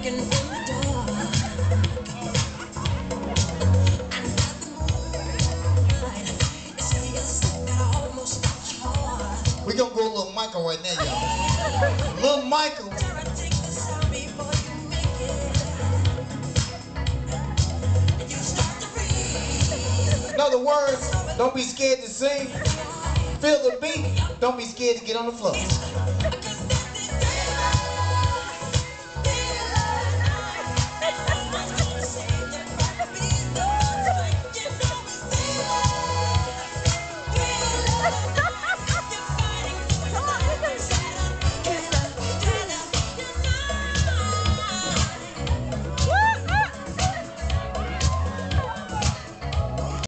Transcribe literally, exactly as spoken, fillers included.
We gonna go a little Michael right now, y'all. Little Michael. In other words, don't be scared to sing. Feel the beat. Don't be scared to get on the floor.